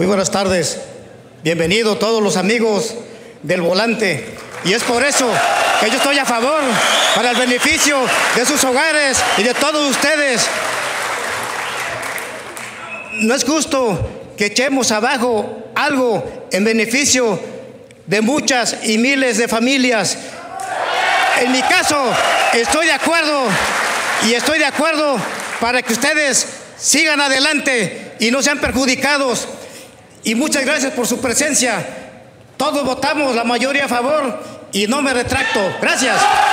Muy buenas tardes. Bienvenidos todos los amigos del volante. Y es por eso que yo estoy a favor, para el beneficio de sus hogares y de todos ustedes. No es justo que echemos abajo algo en beneficio de muchas y miles de familias. En mi caso, estoy de acuerdo para que ustedes sigan adelante y no sean perjudicados. Y muchas gracias por su presencia. Todos votamos, la mayoría a favor, y no me retracto. Gracias.